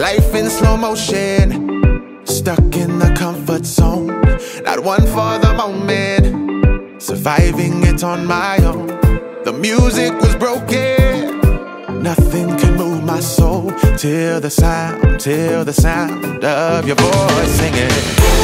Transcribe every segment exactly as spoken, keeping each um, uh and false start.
Life in slow motion, stuck in the comfort zone. Not one for the moment, surviving it on my own. The music was broken, nothing can move my soul till the sound, till the sound of your voice singing.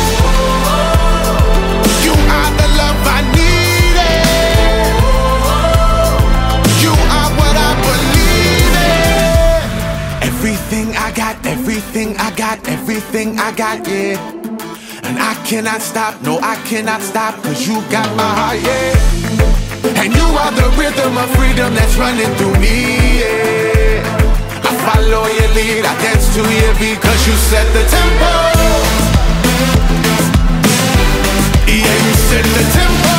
You are the love I needed. You are what I believe in. Everything I got, everything I got, everything I got, yeah. And I cannot stop, no I cannot stop, cause you got my heart, yeah. And you are the rhythm of freedom that's running through me, yeah. I follow your lead, I dance to your beat, cause you set the tempo. Yeah, you set the tempo.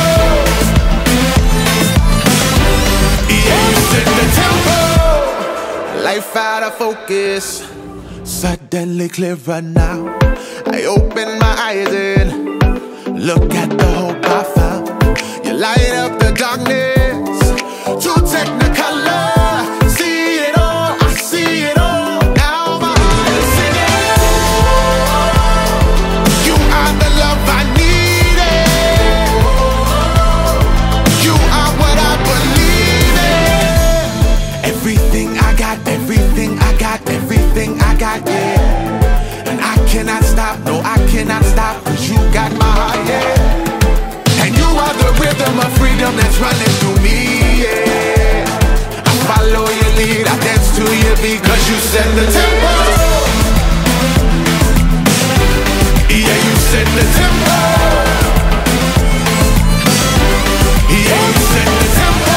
Yeah, you set the tempo. Life out of focus, suddenly clearer now. I open my eyes and look at the hope I found. You light up the darkness, too technicolor. See it all, I see it all. Now my heart is singing. You are the love I needed. You are what I believe in. Everything I got, everything I got, everything I got, yeah. And I cannot stop, no I cannot stop, cause you got my heart, yeah. And you are the rhythm of freedom that's running through me, yeah. I follow your lead, I dance to your beat, cause you set the tempo. Yeah, you set the tempo. Yeah, you set the tempo.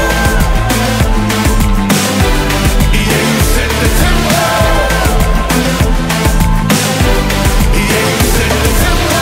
Yeah, you set the tempo. Yeah, you set the tempo.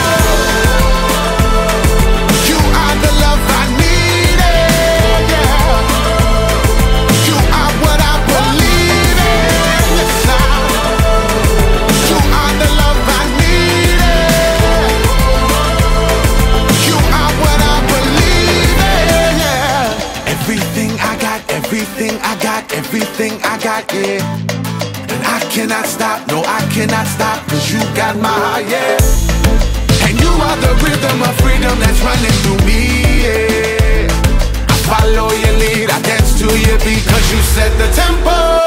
You are the love I needed, yeah. You are what I believe in, yes I. You are the love I needed. You are what I believe in, yeah. Everything I got, everything I got, everything I got, yeah. And I cannot stop, no I cannot stop, cause you got my heart, yeah. And you are the rhythm of freedom that's running through me, yeah. I follow your lead, I dance to your beat, cause you set the tempo.